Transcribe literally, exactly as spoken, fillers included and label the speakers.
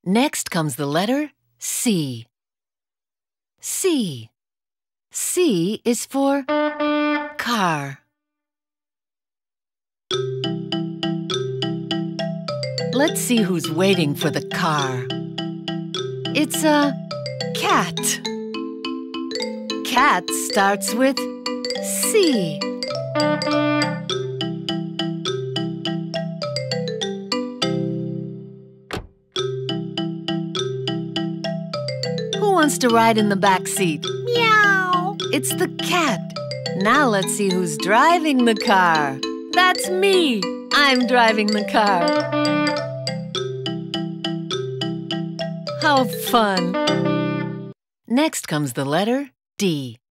Speaker 1: Next comes the letter C. C. C is for car. Let's see who's waiting for the car. It's a cat. Cat starts with C. Who wants to ride in the back seat? Meow! It's the cat. Now let's see who's driving the car. That's me. I'm driving the car. How fun! Next comes the letter D.